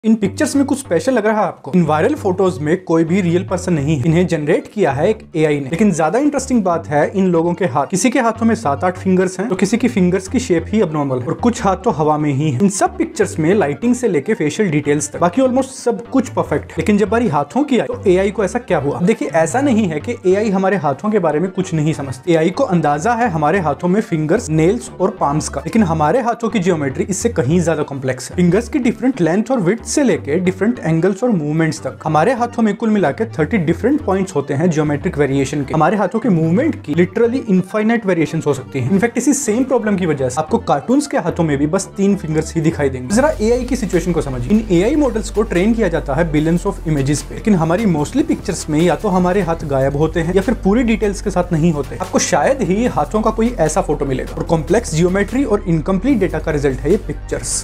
इन pictures में कुछ special लग रहा है आपको? इन वायरल फोटोज में कोई भी रियल पर्सन नहीं है, इन्हें जनरेट किया है एक एआई ने। लेकिन ज्यादा इंटरेस्टिंग बात है इन लोगों के हाथ, किसी के हाथों में 7-8 फिंगर्स हैं तो किसी की फिंगर्स की शेप ही अबनॉर्मल है और कुछ हाथ तो हवा में ही है। इन सब पिक्चर्स में लाइटिंग से लेके फेशियल डिटेल्स तक बाकी ऑलमोस्ट सब कुछ परफेक्ट है। लेकिन जब बारी हाथों की आई तो एआई को ऐसा क्या हुआ? देखिए, ऐसा नहीं है कि एआई हमारे हाथों के बारे में कुछ नहीं समझती। एआई को अंदाजा है हमारे हाथों में फिंगर्स, नेल्स और पाम्स का, लेकिन हमारे हाथों की ज्योमेट्री इससे कहीं ज्यादा कॉम्प्लेक्स है। फिंगर्स की डिफरेंट लेंथ और विड्थ से लेके डिफरेंट एंगल्स और मूवमेंट्स तक हमारे हाथों में कुल मिलाकर 30 डिफरेंट पॉइंट्स होते हैं ज्योमेट्रिक वेरिएशन के। हमारे हाथों के मूवमेंट की लिटरली इनफाइनाइट वेरिएशंस हो सकती हैं। इनफैक्ट इसी सेम प्रॉब्लम की वजह से आपको कार्टून्स के हाथों में भी बस 3 फिंगर्स ही दिखाई देंगे। जरा एआई की सिचुएशन को समझिए। इन एआई मॉडल्स को ट्रेन किया जाता है बिलियंस ऑफ इमेजेस पे, लेकिन हमारी मोस्टली पिक्चर्स में या तो हमारे हाथ गायब होते हैं या फिर पूरी डिटेल्स के साथ नहीं होते। आपको शायद ही हाथों का कोई ऐसा फोटो मिलेगा और कॉम्प्लेक्स जियोमेट्री और इनकम्प्लीट डेटा का रिजल्ट है ये पिक्चर्स।